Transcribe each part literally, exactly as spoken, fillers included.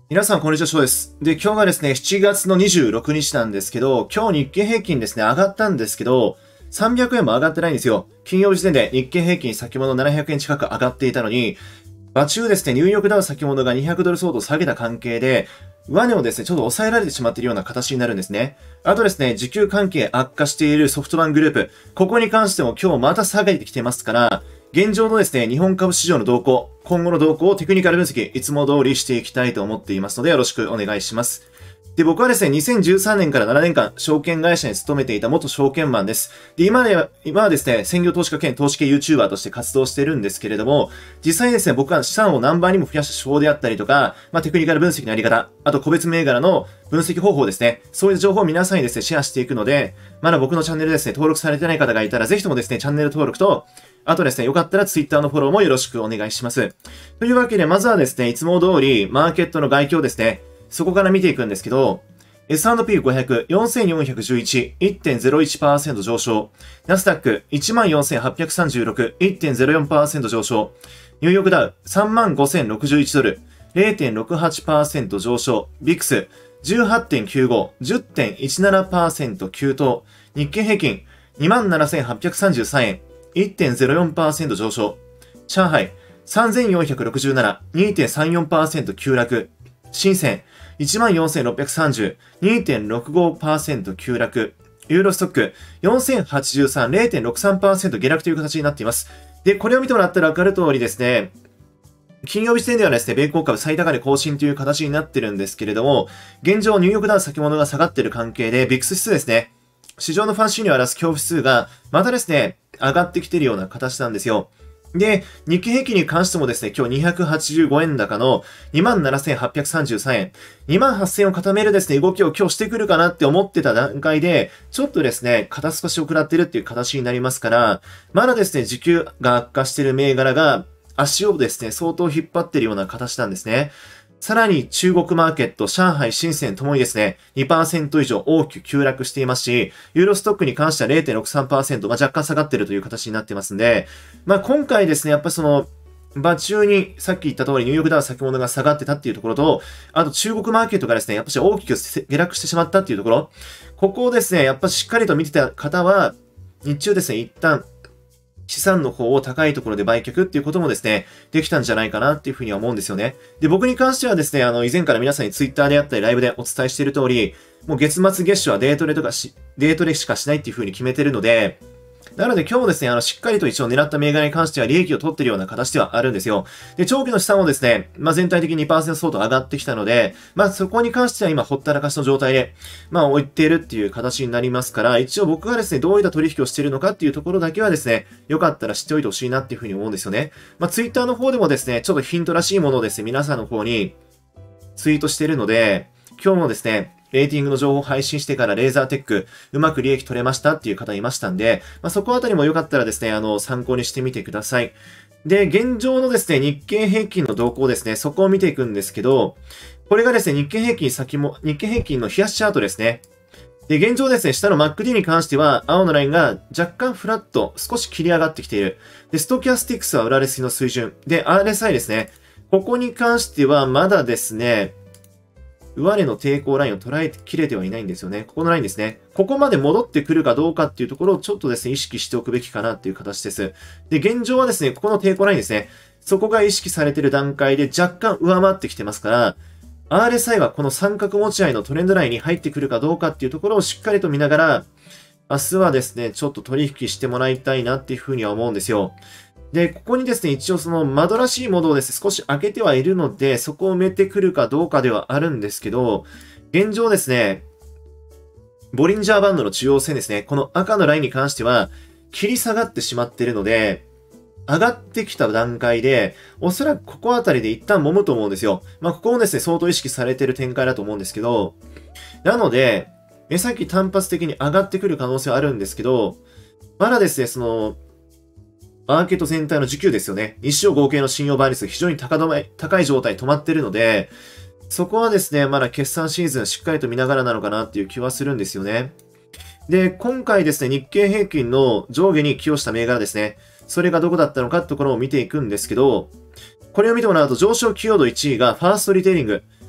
皆さん、こんにちは、翔です。で、今日がですね、しちがつのにじゅうろくにちなんですけど、今日日経平均ですね、上がったんですけど、さんびゃくえんも上がってないんですよ。金曜日時点で日経平均先物ななひゃくえん近く上がっていたのに、場中ですね、ニューヨークダウ先物がにひゃくドル相当下げた関係で、上値をですね、ちょっと抑えられてしまっているような形になるんですね。あとですね、需給関係悪化しているソフトバンクグループ、ここに関しても今日また下げてきてますから、現状のですね、日本株市場の動向、今後の動向をテクニカル分析、いつも通りしていきたいと思っていますので、よろしくお願いします。で、僕はですね、にせんじゅうさんねんからななねんかん、証券会社に勤めていた元証券マンです。で、今では、今はですね、専業投資家兼投資系 YouTuber として活動しているんですけれども、実際にですね、僕は資産を何倍にも増やした手法であったりとか、まあ、テクニカル分析のやり方、あと個別銘柄の分析方法ですね、そういう情報を皆さんにですね、シェアしていくので、まだ僕のチャンネルですね、登録されてない方がいたら、ぜひともですね、チャンネル登録と、あとですね、よかったら Twitter のフォローもよろしくお願いします。というわけで、まずはですね、いつも通り、マーケットの概況ですね、そこから見ていくんですけど、エスアンドピーごひゃく、よんせんよんひゃくじゅういち、いってんゼロいちパーセント 上昇。ナスダック、いちまんよんせんはっぴゃくさんじゅうろく、いってんゼロよんパーセント 上昇。ニューヨークダウ、さんまんごせんろくじゅういちドル、れいてんろくはちパーセント 上昇。ビックス、じゅうはちてんきゅうご、じゅってんいちななパーセント 急騰。日経平均、にまんななせんはっぴゃくさんじゅうさんえん、いってんゼロよんパーセント 上昇。上海、さんぜんよんひゃくろくじゅうなな、にてんさんよんパーセント 急落。深セン、いちまんよんせんろっぴゃくさんじゅう、にてんろくごパーセント 急落。ユーロストック、よんせんはちじゅうさん、れいてんろくさんパーセント 下落という形になっています。で、これを見てもらったら分かる通りですね、金曜日時点ではですね、米国株最高値更新という形になってるんですけれども、現状ニューヨークダウ先物が下がっている関係で、ビックス指数ですね、市場のファンシーニを表す恐怖指数が、またですね、上がってきているような形なんですよ。で、日経平均に関してもですね、今日にひゃくはちじゅうごえん高の にまんななせんはっぴゃくさんじゅうさんえん、にまんはっせんを固めるですね、動きを今日してくるかなって思ってた段階で、ちょっとですね、肩透かしを食らってるっていう形になりますから、まだですね、需給が悪化している銘柄が、足をですね、相当引っ張っているような形なんですね。さらに中国マーケット、上海、深センともにですね、にパーセント以上大きく急落していますし、ユーロストックに関しては れいてんろくさんパーセント、まあ、若干下がっているという形になってますんで、まあ、今回ですね、やっぱりその、場中にさっき言った通りニューヨークダウ先物が下がってたっていうところと、あと中国マーケットがですね、やっぱり大きく下落してしまったっていうところ、ここをですね、やっぱしっかりと見てた方は、日中ですね、一旦、資産の方を高いところで売却っていうこともですね、できたんじゃないかなっていうふうには思うんですよね。で、僕に関してはですね、あの、以前から皆さんにツイッターであったりライブでお伝えしている通り、もう月末月初はデートレとかし、デートレしかしないっていうふうに決めてるので、なので今日もですね、あの、しっかりと一応狙った銘柄に関しては利益を取っているような形ではあるんですよ。で、長期の資産もですね、まあ、全体的に にパーセント 相当上がってきたので、まあ、そこに関しては今ほったらかしの状態で、まあ、置いているっていう形になりますから、一応僕がですね、どういった取引をしているのかっていうところだけはですね、よかったら知っておいてほしいなっていうふうに思うんですよね。まあ、Twitter の方でもですね、ちょっとヒントらしいものをですね、皆さんの方にツイートしているので、今日もですね、レーティングの情報を配信してからレーザーテック、うまく利益取れましたっていう方いましたんで、まあ、そこあたりもよかったらですね、あの、参考にしてみてください。で、現状のですね、日経平均の動向ですね、そこを見ていくんですけど、これがですね、日経平均先も、日経平均の冷やしチャートですね。で、現状ですね、下の マックディー に関しては、青のラインが若干フラット、少し切り上がってきている。で、ストキャスティクスは売られすぎの水準。で、アールエスアイ ですね。ここに関しては、まだですね、上値の抵抗ラインを捉えきれてはいないんですよね。ここのラインですね。ここまで戻ってくるかどうかっていうところをちょっとですね、意識しておくべきかなっていう形です。で、現状はですね、ここの抵抗ラインですね。そこが意識されている段階で若干上回ってきてますから、アールエスアイ はこの三角持ち合いのトレンドラインに入ってくるかどうかっていうところをしっかりと見ながら、明日はですね、ちょっと取引してもらいたいなっていうふうには思うんですよ。で、ここにですね、一応その窓らしいものをですね、少し開けてはいるので、そこを埋めてくるかどうかではあるんですけど、現状ですね、ボリンジャーバンドの中央線ですね、この赤のラインに関しては、切り下がってしまっているので、上がってきた段階で、おそらくここあたりで一旦揉むと思うんですよ。まあ、ここもですね、相当意識されている展開だと思うんですけど、なので、目先単発的に上がってくる可能性はあるんですけど、まだですね、その、マーケット全体の需給ですよね。日照合計の信用倍率が非常に高止め、高い状態止まっているので、そこはですね、まだ決算シーズンしっかりと見ながらなのかなっていう気はするんですよね。で、今回ですね、日経平均の上下に寄与した銘柄ですね。それがどこだったのかってところを見ていくんですけど、これを見てもらうと上昇寄与度いちいがファーストリテイリング。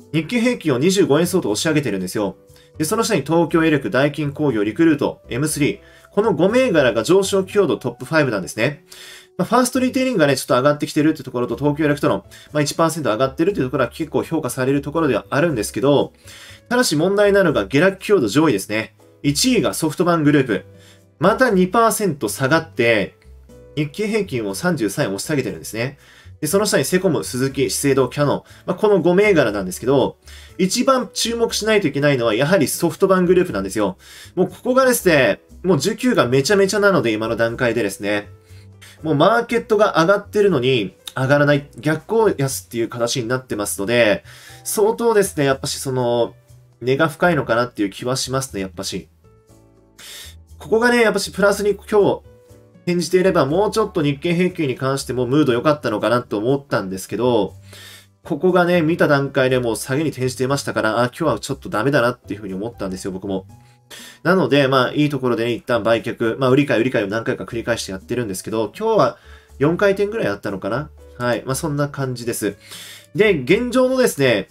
日経平均をにじゅうごえん相当押し上げてるんですよ。で、その下に東京エレク、ダイキン工業、リクルート、エムスリー。このご銘柄が上昇強度トップファイブなんですね。まあ、ファーストリテイリングがね、ちょっと上がってきてるってところと、東京エレクトロン、まあ、いちパーセント 上がってるっていうところは結構評価されるところではあるんですけど、ただし問題なのが下落強度上位ですね。いちいがソフトバンクグループ。また にパーセント 下がって、日経平均をさんじゅうさんえん押し下げてるんですね。で、その下にセコム、スズキ、資生堂、キャノン。まあ、このご銘柄なんですけど、一番注目しないといけないのは、やはりソフトバンクグループなんですよ。もうここがですね、もう需給がめちゃめちゃなので、今の段階でですね。もうマーケットが上がってるのに、上がらない、逆行安っていう形になってますので、相当ですね、やっぱしその、根が深いのかなっていう気はしますね、やっぱし。ここがね、やっぱしプラスに今日、転じていればもうちょっと日経平均に関してもムード良かったのかなと思ったんですけど、ここがね、見た段階でもう下げに転じていましたから、あ、今日はちょっとダメだなっていうふうに思ったんですよ、僕も。なので、まあ、いいところでね、一旦売却、まあ、売り買い売り買いを何回か繰り返してやってるんですけど、今日はよんかい転ぐらいあったのかな？はい。まあ、そんな感じです。で、現状のですね、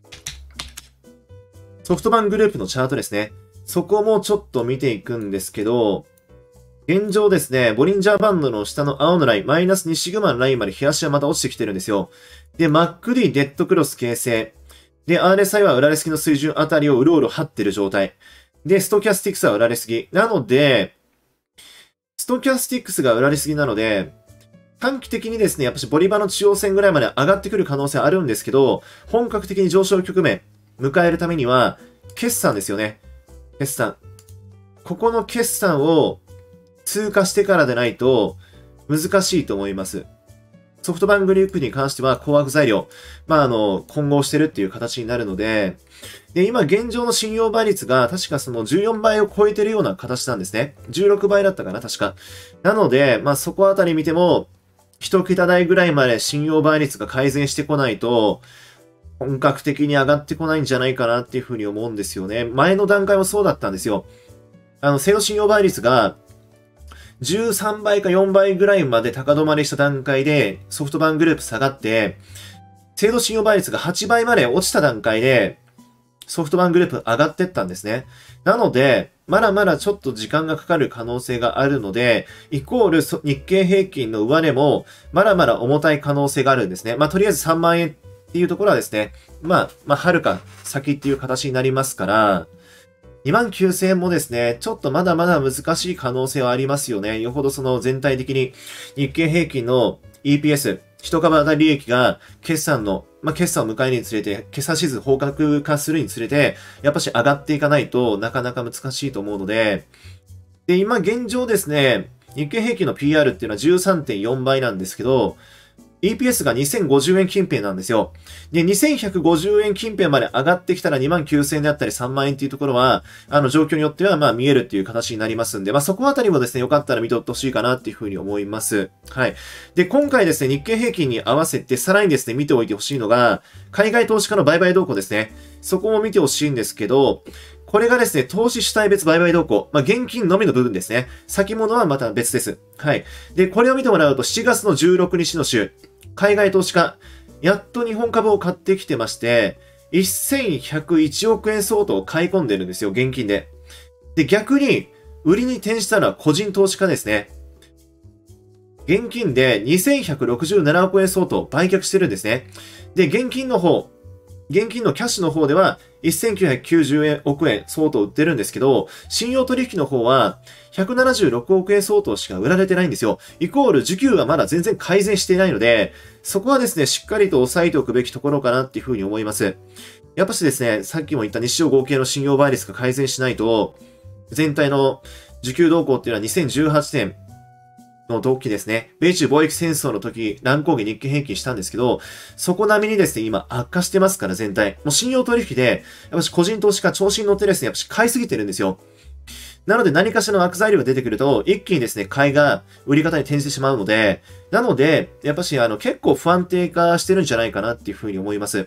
ソフトバンクグループのチャートですね。そこもちょっと見ていくんですけど、現状ですね、ボリンジャーバンドの下の青のライン、マイナスにシグマのラインまで日足はまた落ちてきてるんですよ。で、マック D デッドクロス形成。で、アールエスアイ は売られすぎの水準あたりをうろうろ張ってる状態。で、ストキャスティクスは売られすぎ。なので、ストキャスティクスが売られすぎなので、短期的にですね、やっぱしボリバの中央線ぐらいまで上がってくる可能性あるんですけど、本格的に上昇局面迎えるためには、決算ですよね。決算。ここの決算を通過してからでないと難しいと思います。ソフトバンクグループに関しては高額材料、まあ、あの、混合してるっていう形になるので、で、今現状の信用倍率が確かそのじゅうよんばいを超えてるような形なんですね。じゅうろくばいだったかな、確か。なので、まあ、そこあたり見ても、一桁台ぐらいまで信用倍率が改善してこないと、本格的に上がってこないんじゃないかなっていうふうに思うんですよね。前の段階もそうだったんですよ。あの、制度信用倍率が、じゅうさんばいかよんばいぐらいまで高止まりした段階でソフトバンクグループ下がって、制度信用倍率がはちばいまで落ちた段階でソフトバンクグループ上がってったんですね。なので、まだまだちょっと時間がかかる可能性があるので、イコール日経平均の上値もまだまだ重たい可能性があるんですね。まあ、とりあえずさんまんえんっていうところはですね、まあ、まあ、はるか先っていう形になりますから、にまんきゅうせんえんもですね、ちょっとまだまだ難しい可能性はありますよね。よほどその全体的に日経平均の イーピーエス、一株当たり利益が決算の、まあ、決算を迎えにつれて、決算シーズン本格化するにつれて、やっぱし上がっていかないとなかなか難しいと思うので、で、今現状ですね、日経平均の ピーアール っていうのは じゅうさんてんよんばいなんですけど、イーピーエス がにせんごじゅうえん近辺なんですよ。で、にせんひゃくごじゅうえん近辺まで上がってきたらにまんきゅうせんえんであったりさんまんえんっていうところは、あの、状況によってはまあ見えるっていう形になりますんで、まあそこあたりもですね、よかったら見とってほしいかなっていうふうに思います。はい。で、今回ですね、日経平均に合わせてさらにですね、見ておいてほしいのが、海外投資家の売買動向ですね。そこも見てほしいんですけど、これがですね、投資主体別売買動向。まあ、現金のみの部分ですね。先物はまた別です。はい。で、これを見てもらうと、しちがつのじゅうろくにちの週、海外投資家、やっと日本株を買ってきてまして、せんひゃくいちおくえん相当を買い込んでるんですよ、現金で。で、逆に、売りに転じたのは個人投資家ですね。現金でにせんひゃくろくじゅうななおくえん相当売却してるんですね。で、現金の方、現金のキャッシュの方ではせんきゅうひゃくきゅうじゅうおくえん相当売ってるんですけど、信用取引の方はひゃくななじゅうろくおくえん相当しか売られてないんですよ。イコール需給はまだ全然改善していないので、そこはですね、しっかりと押さえておくべきところかなっていうふうに思います。やっぱしですね、さっきも言った日照合計の信用倍率が改善しないと、全体の需給動向っていうのはにせんじゅうはちねん、の時ですね、米中貿易戦争の時、乱高下日経平均したんですけど、そこ並みにですね、今悪化してますから全体。もう信用取引で、やっぱし個人投資家調子に乗ってですね、やっぱし買いすぎてるんですよ。なので何かしらの悪材料が出てくると、一気にですね、買いが売り方に転じてしまうので、なので、やっぱしあの結構不安定化してるんじゃないかなっていうふうに思います。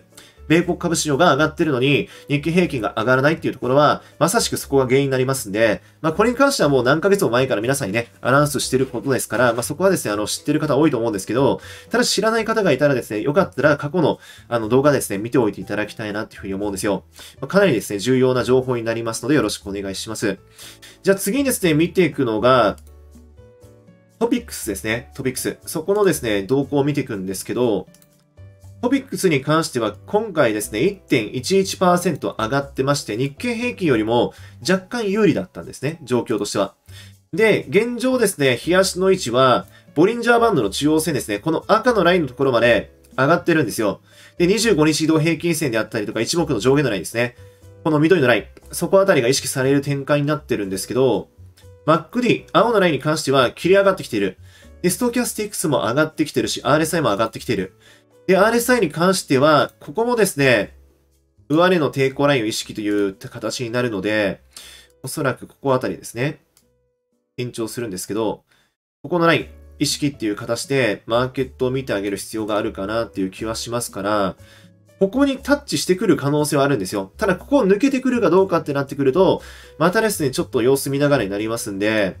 米国株市場が上がってるのに、日経平均が上がらないっていうところは、まさしくそこが原因になりますんで、まあ、これに関してはもう何ヶ月も前から皆さんにね、アナウンスしてることですから、まあ、そこはですね、あの、知ってる方多いと思うんですけど、ただ知らない方がいたらですね、よかったら過去の、あの、動画ですね、見ておいていただきたいなっていうふうに思うんですよ。まあ、かなりですね、重要な情報になりますので、よろしくお願いします。じゃあ次にですね、見ていくのが、トピックスですね。トピックス。そこのですね、動向を見ていくんですけど、トピックスに関しては今回ですね、いってんいちいちパーセント 上がってまして、日経平均よりも若干有利だったんですね、状況としては。で、現状ですね、日足の位置は、ボリンジャーバンドの中央線ですね、この赤のラインのところまで上がってるんですよ。で、にじゅうごにち移動平均線であったりとか、一目の上下のラインですね。この緑のライン、そこあたりが意識される展開になってるんですけど、マックディ、青のラインに関しては切り上がってきている。で、ストキャスティックスも上がってきてるし、アールエスアイ も上がってきている。で、アールエスアイ に関しては、ここもですね、上値の抵抗ラインを意識という形になるので、おそらくここあたりですね、延長するんですけど、ここのライン、意識っていう形でマーケットを見てあげる必要があるかなっていう気はしますから、ここにタッチしてくる可能性はあるんですよ。ただ、ここを抜けてくるかどうかってなってくると、またですね、ちょっと様子見ながらになりますんで、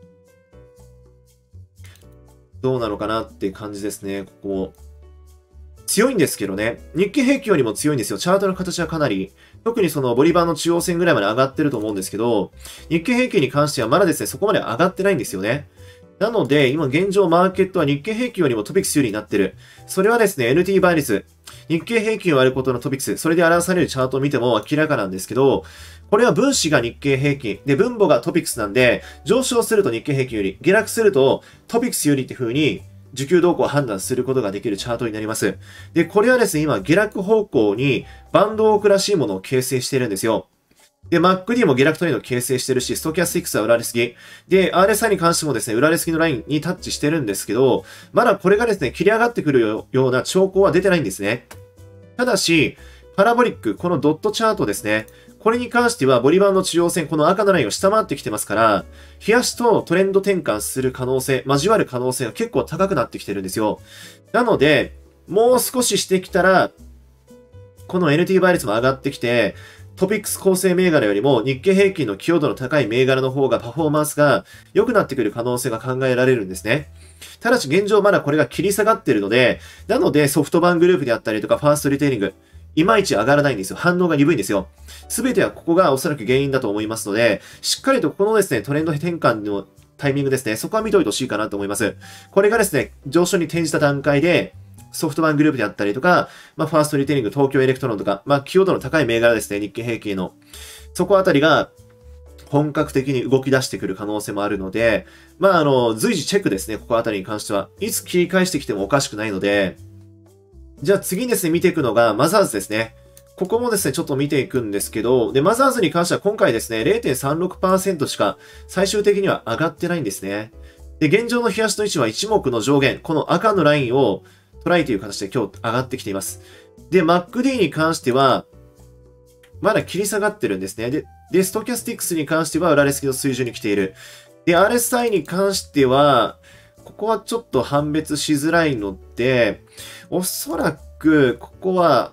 どうなのかなって感じですね、ここ。強いんですけどね。日経平均よりも強いんですよ。チャートの形はかなり。特にそのボリバーの中央線ぐらいまで上がってると思うんですけど、日経平均に関してはまだですね、そこまで上がってないんですよね。なので、今現状マーケットは日経平均よりもトピックス有利になってる。それはですね、エヌティー 倍率。日経平均を割ることのトピックス。それで表されるチャートを見ても明らかなんですけど、これは分子が日経平均。で、分母がトピックスなんで、上昇すると日経平均より、下落するとトピックスよりって風に、需給動向を判断することができるチャートになります。で、これはですね、今、下落方向にバンドオークらしいものを形成してるんですよ。で、マックディー も下落トレンドを形成してるし、ストキャスティックスは裏レスギ。で、アールエスアイ に関してもですね、裏レスギのラインにタッチしてるんですけど、まだこれがですね、切り上がってくるような兆候は出てないんですね。ただし、パラボリック、このドットチャートですね。これに関しては、ボリバーの中央線、この赤のラインを下回ってきてますから、日足とトレンド転換する可能性、交わる可能性が結構高くなってきてるんですよ。なので、もう少ししてきたら、この エヌティー 倍率も上がってきて、トピックス構成銘柄よりも日経平均の寄与度の高い銘柄の方がパフォーマンスが良くなってくる可能性が考えられるんですね。ただし現状まだこれが切り下がっているので、なのでソフトバングループであったりとかファーストリテイリング、いまいち上がらないんですよ。反応が鈍いんですよ。すべてはここがおそらく原因だと思いますので、しっかりとこのですね、トレンド転換のタイミングですね、そこは見ておいてほしいかなと思います。これがですね、上昇に転じた段階で、ソフトバングループであったりとか、まあ、ファーストリテイリング、東京エレクトロンとか、まあ、寄与度の高い銘柄ですね、日経平均の。そこあたりが、本格的に動き出してくる可能性もあるので、まあ、あの、随時チェックですね、ここあたりに関しては。いつ切り返してきてもおかしくないので、じゃあ次にですね、見ていくのが、マザーズですね。ここもですね、ちょっと見ていくんですけど、で、マザーズに関しては今回ですね、れいてんさんろくパーセント しか最終的には上がってないんですね。で、現状の日足の位置は一目の上限、この赤のラインをトライという形で今日上がってきています。で、マックディー に関しては、まだ切り下がってるんですね。で、で、ストキャスティックスに関しては裏レスキの水準に来ている。で、アールエスアイ に関しては、ここはちょっと判別しづらいので、おそらく、ここは、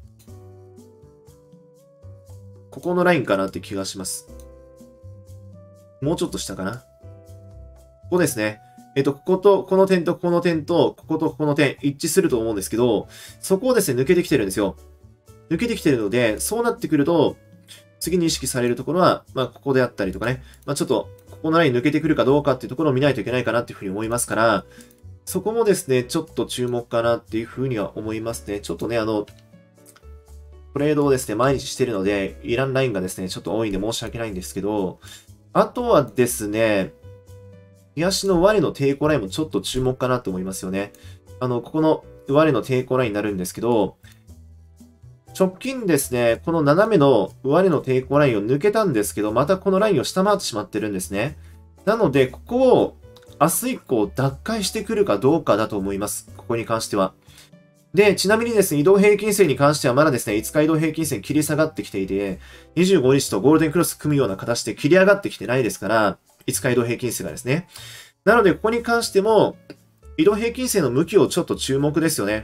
ここのラインかなって気がします。もうちょっと下かな。ここですね。えっと、ここと、この点とこの点と、こことここの点、一致すると思うんですけど、そこをですね、抜けてきてるんですよ。抜けてきてるので、そうなってくると、次に意識されるところは、まあ、ここであったりとかね、まあ、ちょっと、ここのライン抜けてくるかどうかっていうところを見ないといけないかなっていうふうに思いますから、そこもですね、ちょっと注目かなっていうふうには思いますね。ちょっとね、あの、トレードをですね、毎日してるので、イランラインがですね、ちょっと多いんで申し訳ないんですけど、あとはですね、日足の割れの抵抗ラインもちょっと注目かなと思いますよね。あの、ここの割れの抵抗ラインになるんですけど、直近ですね、この斜めの上値の抵抗ラインを抜けたんですけど、またこのラインを下回ってしまってるんですね。なので、ここを明日以降奪回してくるかどうかだと思います。ここに関しては。で、ちなみにですね、移動平均線に関してはまだですね、いつか移動平均線切り下がってきていて、にじゅうごにちとゴールデンクロス組むような形で切り上がってきてないですから、いつか移動平均線がですね。なので、ここに関しても、移動平均線の向きをちょっと注目ですよね。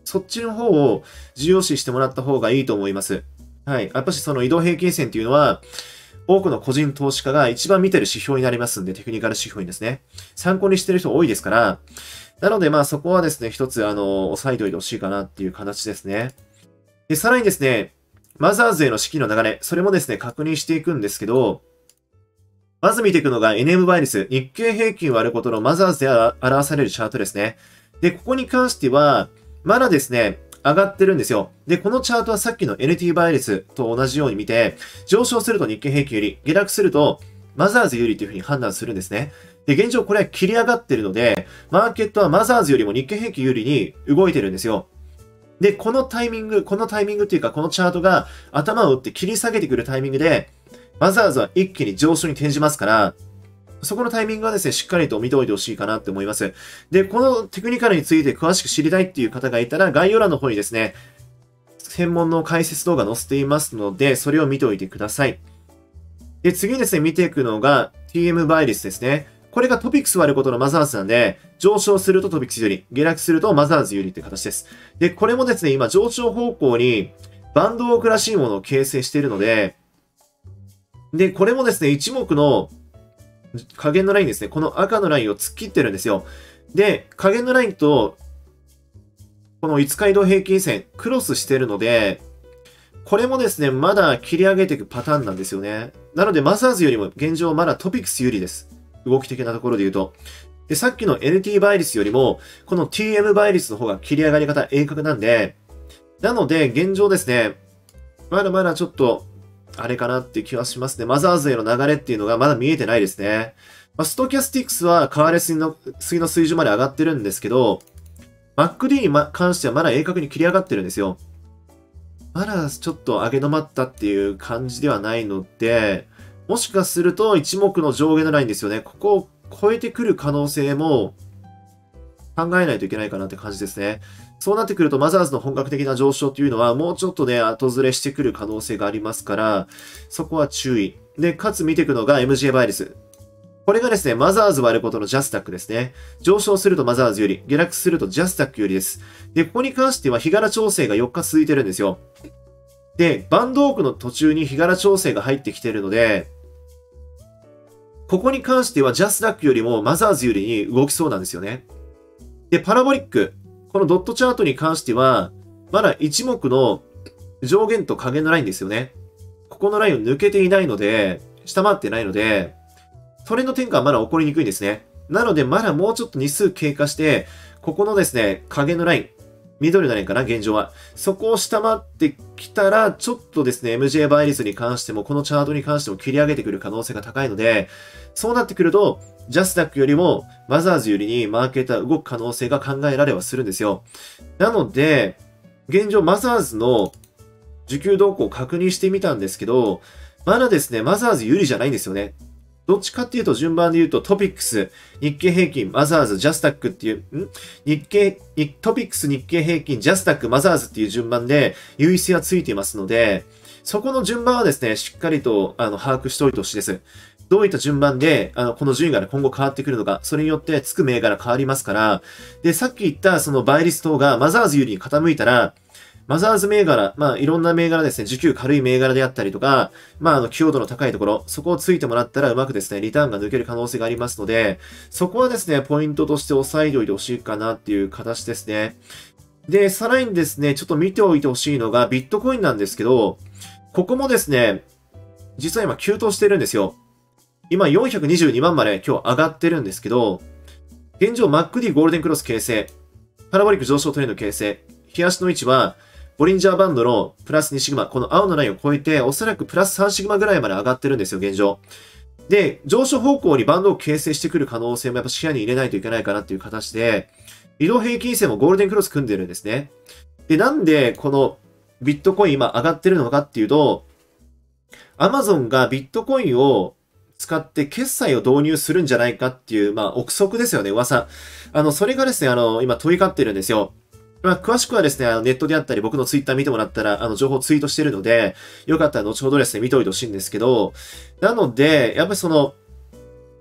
そっちの方を重要視してもらった方がいいと思います。はい。やっぱしその移動平均線っていうのは、多くの個人投資家が一番見てる指標になりますんで、テクニカル指標にですね。参考にしてる人多いですから、なのでまあそこはですね、一つあの、押さえておいてほしいかなっていう形ですね。で、さらにですね、マザーズへの資金の流れ、それもですね、確認していくんですけど、まず見ていくのが エヌエム 倍率、日経平均割ることのマザーズで表されるチャートですね。で、ここに関しては、まだですね、上がってるんですよ。で、このチャートはさっきの エヌティー 倍率と同じように見て、上昇すると日経平均より、下落するとマザーズ有利というふうに判断するんですね。で、現状これは切り上がってるので、マーケットはマザーズよりも日経平均有利に動いてるんですよ。で、このタイミング、このタイミングっていうか、このチャートが頭を打って切り下げてくるタイミングで、マザーズは一気に上昇に転じますから、そこのタイミングはですね、しっかりと見ておいてほしいかなって思います。で、このテクニカルについて詳しく知りたいっていう方がいたら、概要欄の方にですね、専門の解説動画載せていますので、それを見ておいてください。で、次にですね、見ていくのが ティーエム 倍率ですね。これがトピックス割ることのマザーズなんで、上昇するとトピックス有利、下落するとマザーズ有利って形です。で、これもですね、今上昇方向にバンドウォークらしいものを形成しているので、で、これもですね、一目の下限のラインですね。この赤のラインを突っ切ってるんですよ。で、下限のラインと、このいつか移動平均線、クロスしてるので、これもですね、まだ切り上げていくパターンなんですよね。なので、マザーズよりも現状まだトピックス有利です。動き的なところで言うと。で、さっきの エヌティー 倍率よりも、この ティーエム 倍率の方が切り上がり方鋭角なんで、なので、現状ですね、まだまだちょっと、あれかなっていう気はしますね。マザーズへの流れっていうのがまだ見えてないですね。まあ、ストキャスティックスは買われすぎの次の水準まで上がってるんですけど、マックディ に関してはまだ鋭角に切り上がってるんですよ。まだちょっと上げ止まったっていう感じではないので、もしかすると一目の上下のラインですよね。ここを超えてくる可能性も考えないといけないかなって感じですね。そうなってくると、マザーズの本格的な上昇というのは、もうちょっとね、後ずれしてくる可能性がありますから、そこは注意。で、かつ見ていくのが エムジェー 倍率。これがですね、マザーズ割ることのジャスタックですね。上昇するとマザーズより、下落するとジャスタックよりです。で、ここに関しては、日柄調整がよっか続いてるんですよ。で、バンドオークの途中に日柄調整が入ってきてるので、ここに関してはジャスタックよりもマザーズよりに動きそうなんですよね。で、パラボリック。このドットチャートに関しては、まだ一目の上限と下限のラインですよね。ここのラインを抜けていないので、下回ってないので、トレンド転換はまだ起こりにくいんですね。なので、まだもうちょっと日数経過して、ここのですね、下限のライン、緑のラインかな、現状は。そこを下回ってきたら、ちょっとですね、エムジェー 倍率に関しても、このチャートに関しても切り上げてくる可能性が高いので、そうなってくると、ジャスタックよりもマザーズよりにマーケットは動く可能性が考えられはするんですよ。なので、現状マザーズの需給動向を確認してみたんですけど、まだですね、マザーズ有利じゃないんですよね。どっちかっていうと順番で言うとトピックス、日経平均、マザーズ、ジャスタックっていう、ん日経、トピックス、日経平均、ジャスタック、マザーズっていう順番で優位性がついていますので、そこの順番はですね、しっかりとあの把握しておいてほしいです。どういった順番で、あの、この順位が、ね、今後変わってくるのか、それによってつく銘柄変わりますから、で、さっき言ったその倍率等がマザーズ有利に傾いたら、マザーズ銘柄、まあ、いろんな銘柄ですね、需給軽い銘柄であったりとか、まあ、あの、寄与度の高いところ、そこをついてもらったらうまくですね、リターンが抜ける可能性がありますので、そこはですね、ポイントとして押さえておいてほしいかなっていう形ですね。で、さらにですね、ちょっと見ておいてほしいのが、ビットコインなんですけど、ここもですね、実は今急騰してるんですよ。今よんひゃくにじゅうにまんまで今日上がってるんですけど、現状 マックディ ゴールデンクロス形成、パラボリック上昇トレンド形成、日足の位置は、ボリンジャーバンドのプラスにシグマ、この青のラインを超えて、おそらくプラスさんシグマぐらいまで上がってるんですよ、現状。で、上昇方向にバンドを形成してくる可能性もやっぱ視野に入れないといけないかなっていう形で、移動平均線もゴールデンクロス組んでるんですね。で、なんでこのビットコイン今上がってるのかっていうと、アマゾンがビットコインを使って決済を導入するんじゃないかっていう、まあ、憶測ですよね、噂。あの、それがですね、あの、今問い交ってるんですよ。まあ、詳しくはですね、あのネットであったり、僕のツイッター見てもらったら、あの、情報ツイートしてるので、よかったら後ほどですね、見ておいてほしいんですけど、なので、やっぱりその、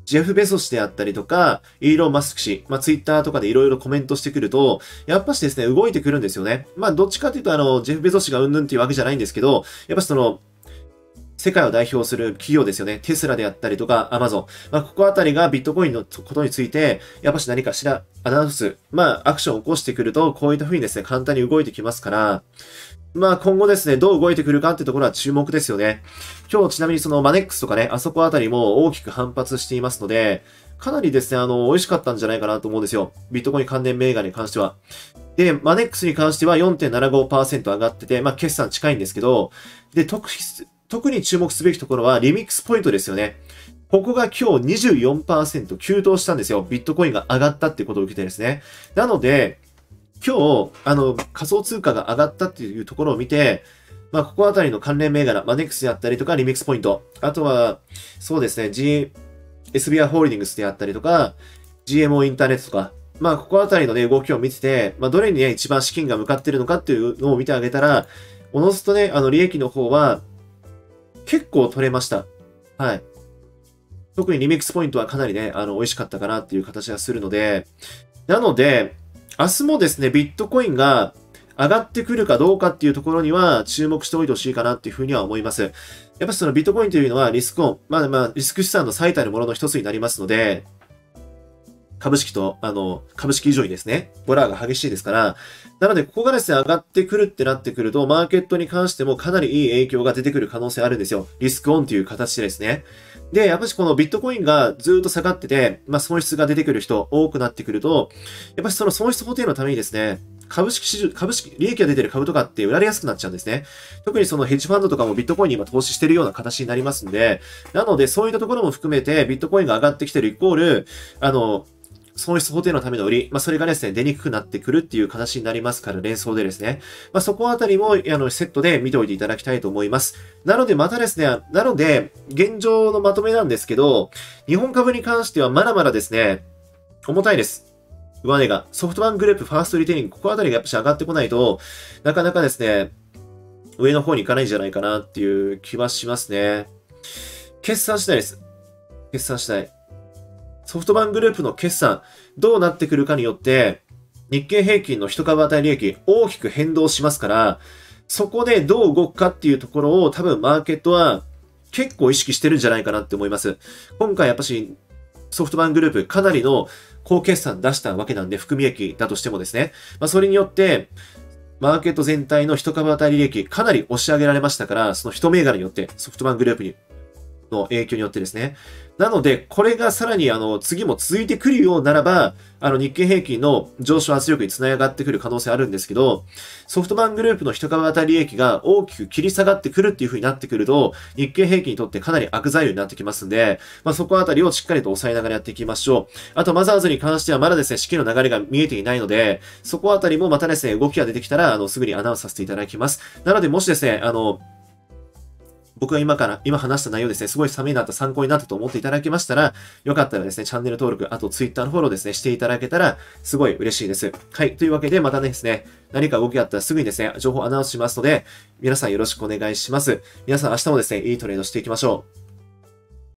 ジェフ・ベゾスであったりとか、イーロン・マスク氏、まあ、ツイッターとかでいろいろコメントしてくると、やっぱしですね、動いてくるんですよね。まあ、どっちかというと、あの、ジェフ・ベゾス氏がうんぬんっていうわけじゃないんですけど、やっぱその、世界を代表する企業ですよね。テスラであったりとか、アマゾン。まあ、ここあたりがビットコインのことについて、やっぱし何かしらアナウンス、まあ、アクションを起こしてくると、こういった風にですね、簡単に動いてきますから、まあ、今後ですね、どう動いてくるかってところは注目ですよね。今日ちなみにそのマネックスとかね、あそこあたりも大きく反発していますので、かなりですね、あの、美味しかったんじゃないかなと思うんですよ。ビットコイン関連銘柄に関しては。で、マネックスに関しては よんてんななごパーセント 上がってて、まあ、決算近いんですけど、で、特特に注目すべきところはリミックスポイントですよね。ここが今日 にじゅうよんパーセント 急騰したんですよ。ビットコインが上がったっていうことを受けてですね。なので、今日、あの、仮想通貨が上がったっていうところを見て、まあ、ここあたりの関連銘柄、マネックスであったりとか、リミックスポイント。あとは、そうですね、G、エスビーアイ ホールディングスであったりとか、ジーエムオー インターネットとか、まあ、ここあたりのね、動きを見てて、まあ、どれにね、一番資金が向かっているのかっていうのを見てあげたら、おのずとね、あの、利益の方は、結構取れました。はい。特にリミックスポイントはかなりね、あの、美味しかったかなっていう形がするので、なので、明日もですね、ビットコインが上がってくるかどうかっていうところには注目しておいてほしいかなっていうふうには思います。やっぱりそのビットコインというのはリスクオン、まあまあ、リスク資産の最たるものの一つになりますので、株式と、あの、株式以上にですね、ボラーが激しいですから、なので、ここがですね、上がってくるってなってくると、マーケットに関してもかなりいい影響が出てくる可能性あるんですよ。リスクオンという形でですね。で、やっぱりこのビットコインがずっと下がってて、まあ損失が出てくる人多くなってくると、やっぱりその損失補填のためにですね、株式市場、株式、利益が出てる株とかって売られやすくなっちゃうんですね。特にそのヘッジファンドとかもビットコインに今投資してるような形になりますんで、なのでそういったところも含めてビットコインが上がってきてるイコール、あの、損失補填のための売り、まあ、それがですね、出にくくなってくるっていう形になりますから、連想でですね。まあ、そこあたりも、あの、セットで見ておいていただきたいと思います。なので、またですね、なので、現状のまとめなんですけど、日本株に関してはまだまだですね、重たいです。上値が。ソフトバンクグループ、ファーストリテイリング、ここあたりがやっぱし上がってこないと、なかなかですね、上の方に行かないんじゃないかなっていう気はしますね。決算次第です。決算次第。ソフトバンクグループの決算、どうなってくるかによって、日経平均の一株当たり利益、大きく変動しますから、そこでどう動くかっていうところを多分マーケットは結構意識してるんじゃないかなって思います。今回やっぱし、ソフトバンクグループかなりの高決算出したわけなんで、含み益だとしてもですね。まあ、それによって、マーケット全体の一株当たり利益、かなり押し上げられましたから、その一銘柄によって、ソフトバンクグループに、の影響によってですね。なので、これがさらにあの、次も続いてくるようならば、あの、日経平均の上昇圧力につながってくる可能性あるんですけど、ソフトバンクグループの一株当たり利益が大きく切り下がってくるっていう風になってくると、日経平均にとってかなり悪材料になってきますんで、まあ、そこあたりをしっかりと抑えながらやっていきましょう。あと、マザーズに関してはまだですね、資金の流れが見えていないので、そこあたりもまたですね、動きが出てきたら、あの、すぐにアナウンスさせていただきます。なので、もしですね、あの、僕が今から、今話した内容ですね、すごいためになった、参考になったと思っていただけましたら、よかったらですね、チャンネル登録、あと Twitter のフォローですね、していただけたら、すごい嬉しいです。はい。というわけで、またですね、何か動きがあったらすぐにですね、情報をアナウンスしますので、皆さんよろしくお願いします。皆さん明日もですね、いいトレードしていきましょう。